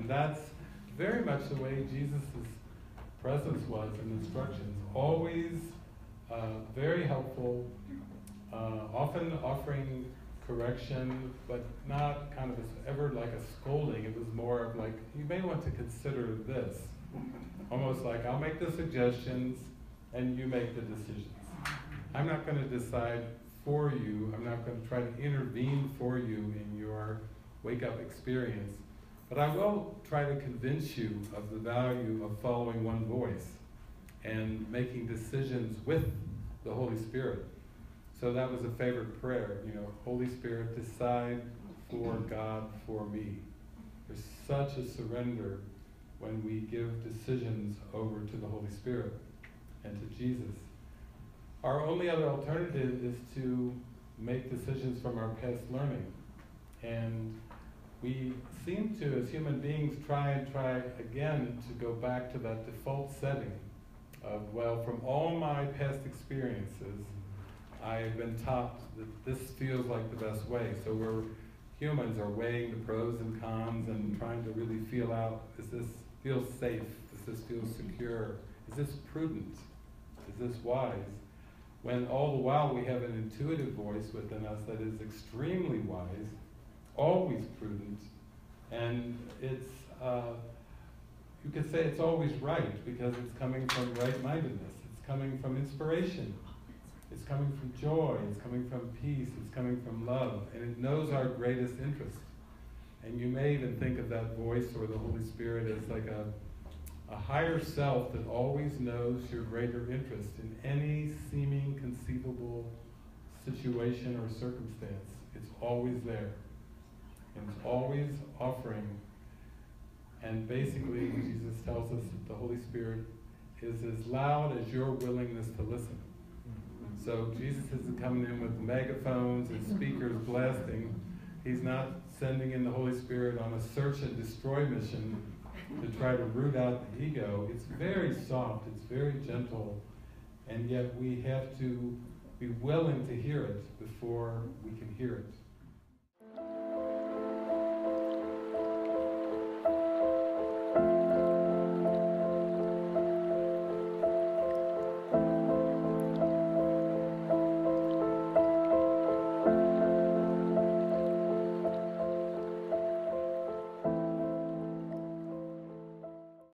And that's very much the way Jesus' presence was in instructions. Always very helpful, often offering correction, but not kind of ever like a scolding. It was more of like, you may want to consider this. Almost like, I'll make the suggestions and you make the decisions. I'm not going to decide for you. I'm not going to try to intervene for you in your wake-up experience. But I will try to convince you of the value of following one voice and making decisions with the Holy Spirit. So that was a favorite prayer, Holy Spirit, decide for God, for me. There's such a surrender when we give decisions over to the Holy Spirit and to Jesus. Our only other alternative is to make decisions from our past learning. And we seem to, as human beings, try again to go back to that default setting of, well, from all my past experiences, I've been taught that this feels like the best way. So humans are weighing the pros and cons and trying to really feel out, does this feel safe? Does this feel secure? Is this prudent? Is this wise? When all the while we have an intuitive voice within us that is extremely wise, always prudent, and it's, you could say it's always right because it's coming from right-mindedness, it's coming from inspiration, it's coming from joy, it's coming from peace, it's coming from love, and it knows our greatest interest. And you may even think of that voice or the Holy Spirit as like a higher self that always knows your greater interest in any seeming conceivable situation or circumstance. It's always there. And it's always offering. And basically, Jesus tells us that the Holy Spirit is as loud as your willingness to listen. So Jesus isn't coming in with megaphones and speakers blasting. He's not sending in the Holy Spirit on a search and destroy mission to try to root out the ego. It's very soft, it's very gentle, and yet we have to be willing to hear it before we can hear it.